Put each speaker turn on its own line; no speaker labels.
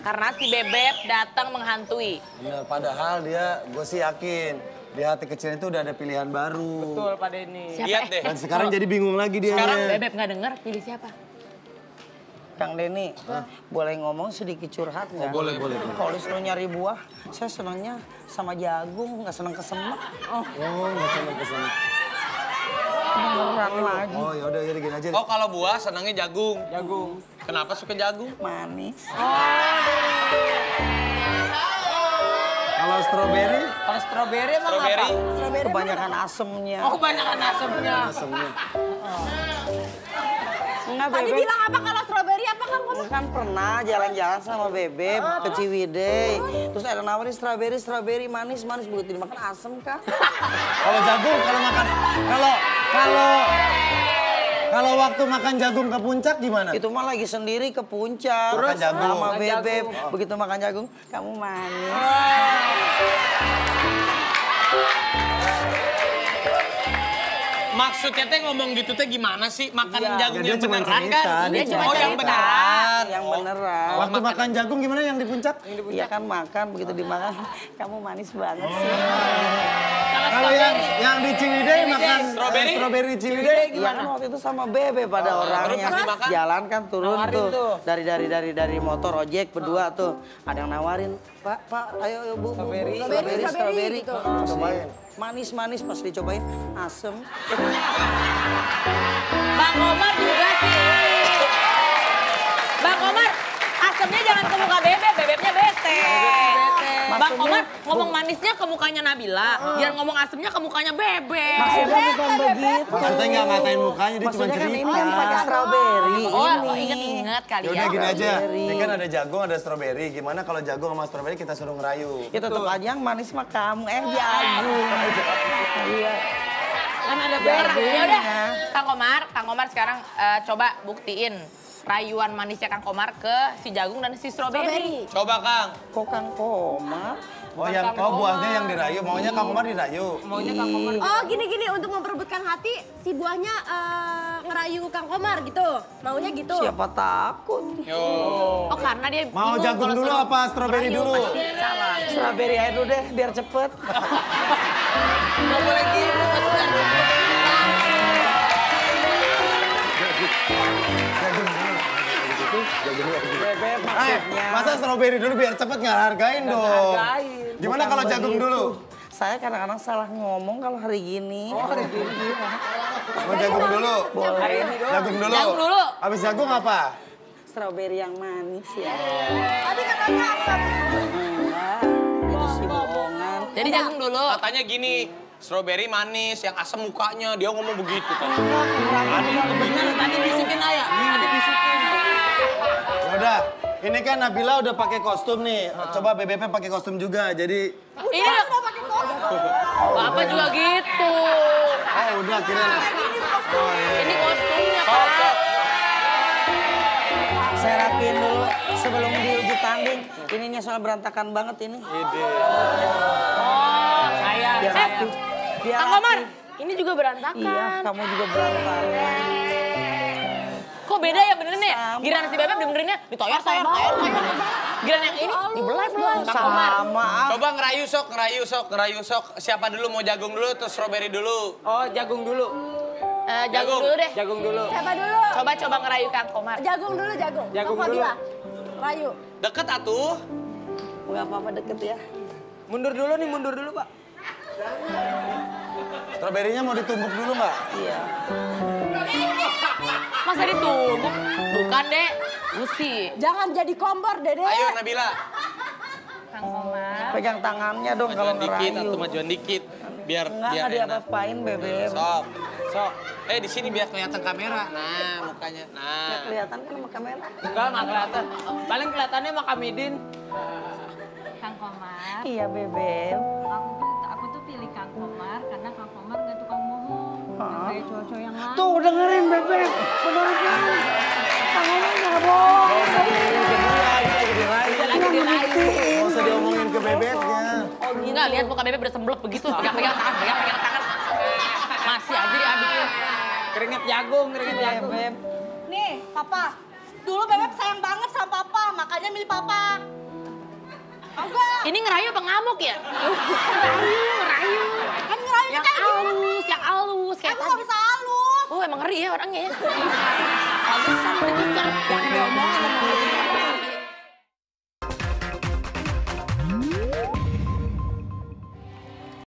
Karena si Bebek datang menghantui.
Bener, padahal gue sih yakin di hati kecil itu udah ada pilihan baru.
Betul Pak Denny.
Lihat deh.
Dan sekarang jadi bingung lagi dia.
Sekarang Bebek nggak denger, pilih siapa?
Kang Denny, boleh ngomong sedikit curhat nggak?
boleh.
Kalau disuruh nyari buah, saya senangnya sama jagung, nggak senang kesemek.
Oh, nggak seneng kesana.
Beneran lagi.
Oh, yaudah jadi gini aja.
Oh kalau buah senangnya jagung.
Jagung.
Kenapa suka jagung?
Manis.
Kalau stroberi?
Kalau stroberi emang
Strawberry.
apa? Kebanyakan asemnya.
Oh, kebanyakan asemnya.
Asamnya.
Enggak,
Tadi
Bebek.
bilang apa kalau strawberry apa Kang Komar?
Kan pernah jalan-jalan sama Bebek ke Ciwidey. Terus ada nawarin strawberry manis. Begitu dimakan asem, Kak.
Kalau jagung, kalau waktu makan jagung ke puncak gimana?
Itu mah lagi sendiri ke puncak.
Terus? Makan jagung.
Sama
Makan
Bebek. Begitu makan jagung, kamu manis.
Maksudnya teh ngomong gitu teh gimana sih? Makan
Iya.
jagung
Dia
yang
cuma
beneran
cerita,
kan?
dia cuma
Oh yang
cerita.
beneran.
Yang beneran.
Waktu makan jagung gimana yang di puncak?
Iya kan makan, begitu dimakan, kamu manis banget sih.
Kalau yang di Ciwidey makan
Strawberry?
strawberry di Ciwidey
Iya kan waktu itu sama Bebe pada orangnya.
terus dimakan?
Jalan kan turun
Nawarin
tuh. Dari motor ojek berdua tuh. Ada yang nawarin, Pak, ayo Bu. Strawberry.
gitu.
Cobain.
Manis pas dicobain, asem.
Bang Komar juga sih. Bang Komar, asemnya jangan ke muka Bebek, Bebeknya bete. Bang Komar ngomong manisnya ke mukanya Nabila, jangan ngomong asemnya ke mukanya Bebek.
Maksudnya bukan begitu.
Maksudnya nggak ngatain mukanya, dia cuma
Maksudnya kan ini
cerita.
yang pakai strawberry.
Oh,
ini.
inget-inget kali
Yaudah
ya.
gini aja,
Strawberry.
ini kan ada jagung, ada stroberi. Gimana kalau jagung sama stroberi kita suruh ngerayu?
Ya tetap aja yang manis mah kamu, jagung. Iya.
Kan ada ya udah, Kang Komar sekarang coba buktiin rayuan manisnya Kang Komar ke si jagung dan si stroberi.
Coba Kang.
Kok Kang Komar?
Oh, yang buahnya yang dirayu, maunya Kang Komar dirayu.
Oh gini untuk memperebutkan hati si buahnya ngerayu Kang Komar gitu. Maunya gitu.
Siapa takut?
Yo.
Oh karena dia
Mau
bingung
jagung
kalau
dulu
suruh
apa stroberi
ngerayu,
dulu?
pasti salah.
Strawberry aja dulu deh, biar cepet.
Nggak boleh gitu, kasihan.
Bebek maksudnya.
Masa stroberi dulu biar cepet nggak hargain dong? Gimana
Bukan
kalau jagung
begitu.
dulu?
Saya kadang-kadang salah ngomong kalau hari gini.
Mau jagung dulu?
Boleh.
Jagung dulu.
Jagung dulu.
Habis jagung apa?
Strawberry yang manis ya.
Tadi katanya asam.
Enggak, itu sih bohongan.
Jadi jagung dulu.
Katanya gini, strawberry manis, yang asam mukanya. Dia ngomong begitu kan.
Bener, tadi bisikin aja. Tadi bisikin.
Udah, ini kan Nabila udah pakai kostum nih. Coba BBP pakai kostum juga. Jadi,
Ini udah pakai kostum. Bapak juga gitu.
oh udah kirain. Oh iya.
Ini kostumnya, Pak.
Saya rapiin dulu sebelum diuji tanding. Ininya soal berantakan banget ini.
Oh, saya.
Biar rapi. Biar
Kang Komar,
rapi.
ini juga berantakan.
Iya, kamu juga berantakan.
Kok beda ya benernya?
Sama.
Giliran si Bebek benernya ditoyor. Giliran yang ini dibelah. Kang Komar.
Sama.
Coba ngerayu sok. Siapa dulu mau jagung dulu atau strawberry dulu?
Oh, jagung dulu.
Jagung dulu deh.
Jagung dulu.
Siapa dulu?
Coba ngerayu Kang Komar.
Jagung dulu jagung.
Jagung
Kok
dulu.
Fadila? Rayu.
Deket atuh.
Enggak apa-apa deket ya. Mundur dulu, Pak.
Stroberinya mau ditumbuk dulu nggak?
Iya.
Masa ditumbuk? Bukan, Dek. Gusi.
Jangan jadi kompor, Dede.
Ayo Nabila.
Kang Komar.
Pegang tangannya dong kalau
Majuan dikit
ngerayu.
atau majuan dikit. Biar
Enggak
enak.
diapa-apain, Bebek.
Sok. Di sini biar kelihatan kamera. Nah, mukanya. Nah.
Nggak kelihatan kan sama kamera.
Enggak kelihatan. Paling kelihatannya Makamidin.
Kang Komar,
Iya, Bebek.
aku tuh pilih Kang Komar karena Kang Komar nggak tukang bohong, nggak kayak cowok-cowok yang lain.
Tuh dengerin, Bebek. Bener kan? Tangannya nggak bohong.
Nggak usah diomongin ke bebeknya.
Enggak, lihat muka Bebek udah semblek begitu. Pegang tangan. Masih aja diadukin.
Keringet jagung.
Bebek.
Nih, Papa. Dulu Bebek sayang banget sama Papa, makanya milih Papa.
Ini ngerayu apa ngamuk ya? Ngerayu.
Kan ngerayu
Yang
kayak gini.
halus kayak
Aku
tadi.
gak bisa halus.
Oh emang ngeri ya orangnya ya. Halusan ditukar.
Jangan diomongin sama